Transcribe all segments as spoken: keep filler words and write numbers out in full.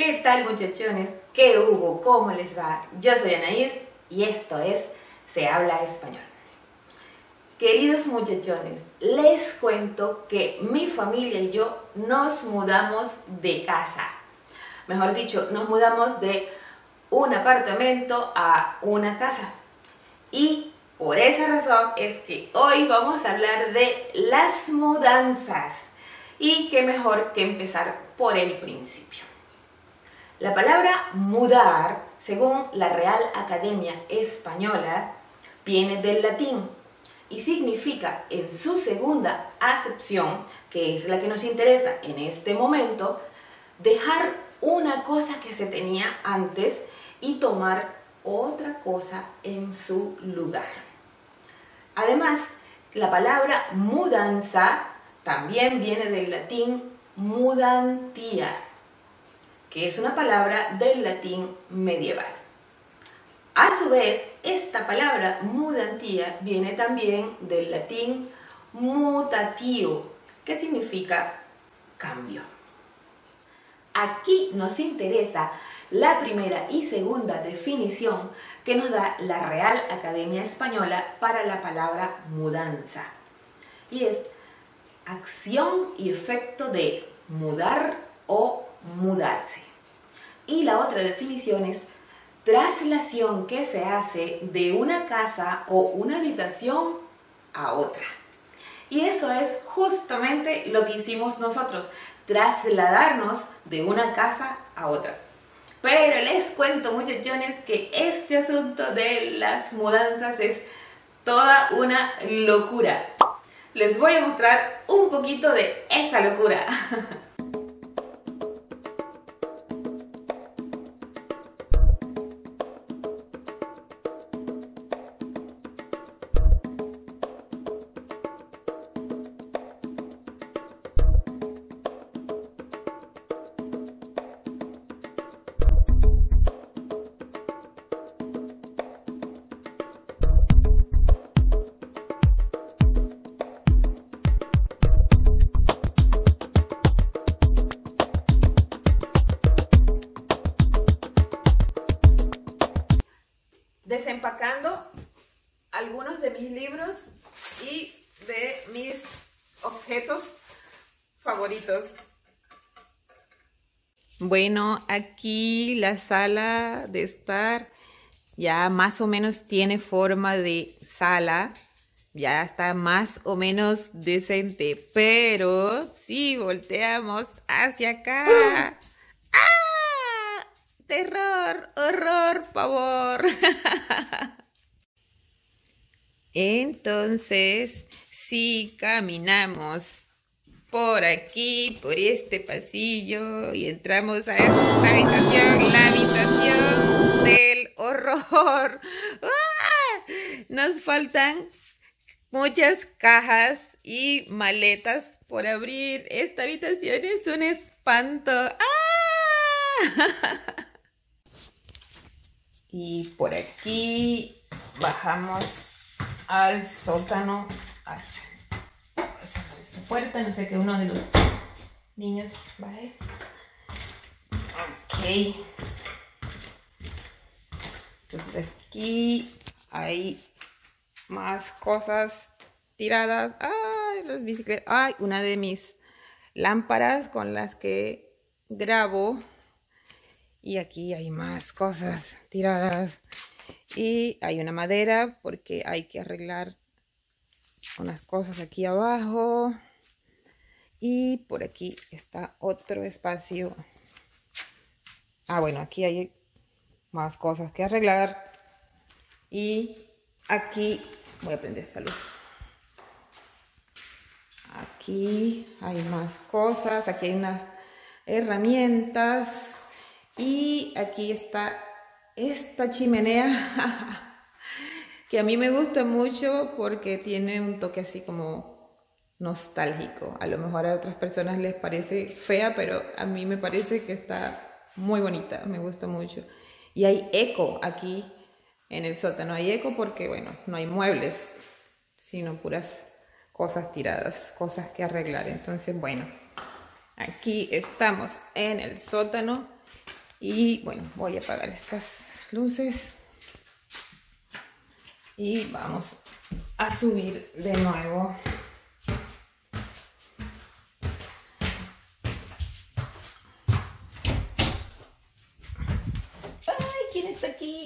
¿Qué tal, muchachones? ¿Qué hubo? ¿Cómo les va? Yo soy Anaís y esto es Se Habla Español. Queridos muchachones, les cuento que mi familia y yo nos mudamos de casa. Mejor dicho, nos mudamos de un apartamento a una casa. Y por esa razón es que hoy vamos a hablar de las mudanzas. Y qué mejor que empezar por el principio. La palabra mudar, según la Real Academia Española, viene del latín y significa, en su segunda acepción, que es la que nos interesa en este momento, dejar una cosa que se tenía antes y tomar otra cosa en su lugar. Además, la palabra mudanza también viene del latín mudantia, que es una palabra del latín medieval. A su vez, esta palabra mudantia viene también del latín mutatio, que significa cambio. Aquí nos interesa la primera y segunda definición que nos da la Real Academia Española para la palabra mudanza. Y es acción y efecto de mudar o mudarse. Y la otra definición es traslación que se hace de una casa o una habitación a otra. Y eso es justamente lo que hicimos nosotros, trasladarnos de una casa a otra. Pero les cuento, muchachones, que este asunto de las mudanzas es toda una locura. Les voy a mostrar un poquito de esa locura. Desempacando algunos de mis libros y de mis objetos favoritos. Bueno, aquí la sala de estar ya más o menos tiene forma de sala. Ya está más o menos decente, pero si volteamos hacia acá... Terror, horror, pavor. Entonces, si caminamos por aquí, por este pasillo y entramos a esta habitación, la habitación del horror. ¡Ah! Nos faltan muchas cajas y maletas por abrir. Esta habitación es un espanto. ¡Ah! Y por aquí bajamos al sótano. Ay, esta puerta, no sé que uno de los niños baje. Ok. Entonces aquí hay más cosas tiradas. Ay, las bicicletas. Ay, una de mis lámparas con las que grabo. Y aquí hay más cosas tiradas. Y hay una madera porque hay que arreglar unas cosas aquí abajo. Y por aquí está otro espacio. Ah, bueno, aquí hay más cosas que arreglar. Y aquí voy a prender esta luz. Aquí hay más cosas. Aquí hay unas herramientas. Y aquí está esta chimenea que a mí me gusta mucho porque tiene un toque así como nostálgico. A lo mejor a otras personas les parece fea, pero a mí me parece que está muy bonita, me gusta mucho. Y hay eco aquí en el sótano, hay eco porque, bueno, no hay muebles, sino puras cosas tiradas, cosas que arreglar. Entonces, bueno, aquí estamos en el sótano Y bueno, voy a apagar estas luces y vamos a subir de nuevo. ¡Ay! ¿Quién está aquí?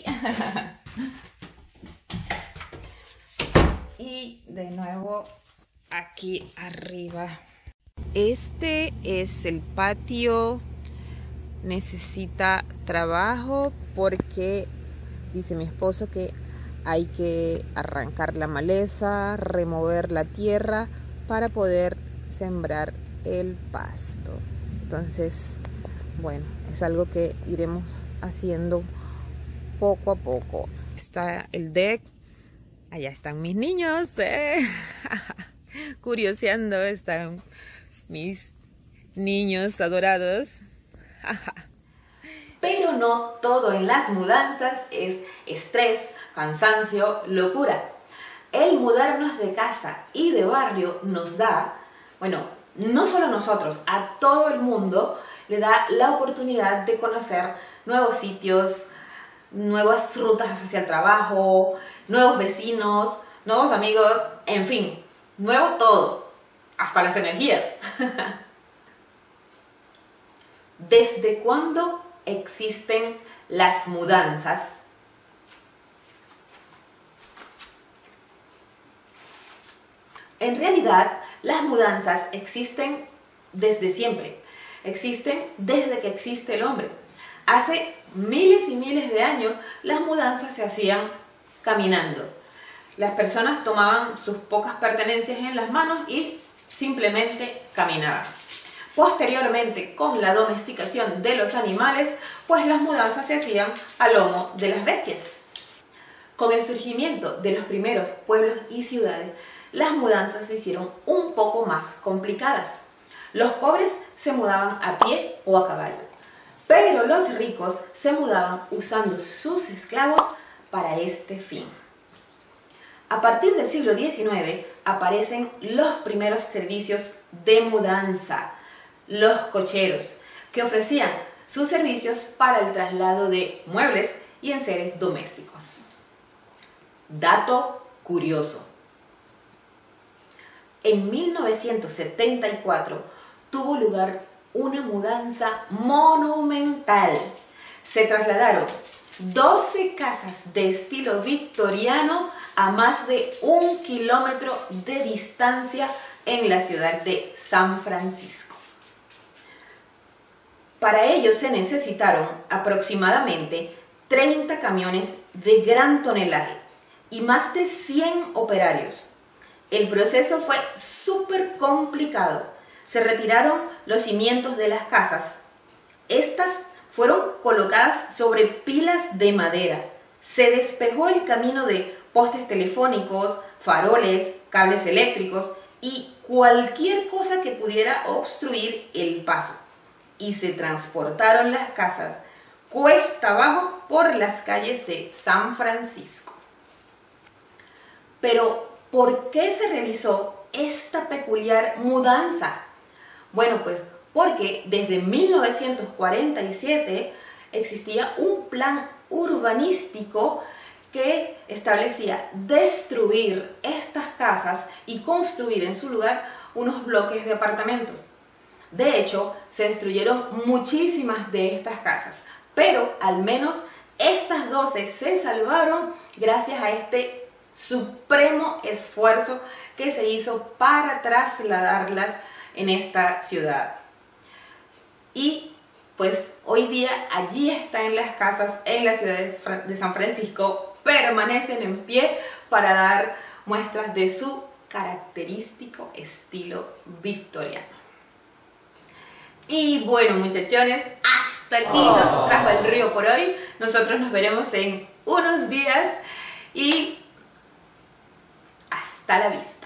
Y de nuevo aquí arriba. Este es el patio. Necesita trabajo porque dice mi esposo que hay que arrancar la maleza, remover la tierra para poder sembrar el pasto. Entonces, bueno, es algo que iremos haciendo poco a poco. Está el deck. Allá están mis niños, ¿eh? Curioseando, están mis niños adorados. Pero no todo en las mudanzas es estrés, cansancio, locura. El mudarnos de casa y de barrio nos da, bueno, no solo a nosotros, a todo el mundo le da la oportunidad de conocer nuevos sitios, nuevas rutas hacia el trabajo, nuevos vecinos, nuevos amigos, en fin, nuevo todo, hasta las energías. ¿Desde cuándo existen las mudanzas? En realidad, las mudanzas existen desde siempre. Existen desde que existe el hombre. Hace miles y miles de años, las mudanzas se hacían caminando. Las personas tomaban sus pocas pertenencias en las manos y simplemente caminaban. Posteriormente, con la domesticación de los animales, pues las mudanzas se hacían a lomo de las bestias. Con el surgimiento de los primeros pueblos y ciudades, las mudanzas se hicieron un poco más complicadas. Los pobres se mudaban a pie o a caballo, pero los ricos se mudaban usando sus esclavos para este fin. A partir del siglo diecinueve aparecen los primeros servicios de mudanza, los cocheros, que ofrecían sus servicios para el traslado de muebles y enseres domésticos. Dato curioso. En mil novecientos setenta y cuatro tuvo lugar una mudanza monumental. Se trasladaron doce casas de estilo victoriano a más de un kilómetro de distancia en la ciudad de San Francisco. Para ello se necesitaron aproximadamente treinta camiones de gran tonelaje y más de cien operarios. El proceso fue súper complicado. Se retiraron los cimientos de las casas. Estas fueron colocadas sobre pilas de madera. Se despejó el camino de postes telefónicos, faroles, cables eléctricos y cualquier cosa que pudiera obstruir el paso. Y se transportaron las casas cuesta abajo por las calles de San Francisco. Pero, ¿por qué se realizó esta peculiar mudanza? Bueno, pues porque desde mil novecientos cuarenta y siete existía un plan urbanístico que establecía destruir estas casas y construir en su lugar unos bloques de apartamentos. De hecho, se destruyeron muchísimas de estas casas, pero al menos estas doce se salvaron gracias a este supremo esfuerzo que se hizo para trasladarlas en esta ciudad. Y pues hoy día allí están las casas en la ciudad de San Francisco, permanecen en pie para dar muestras de su característico estilo victoriano. Y bueno, muchachones, hasta aquí nos trajo el río por hoy. Nosotros nos veremos en unos días y hasta la vista.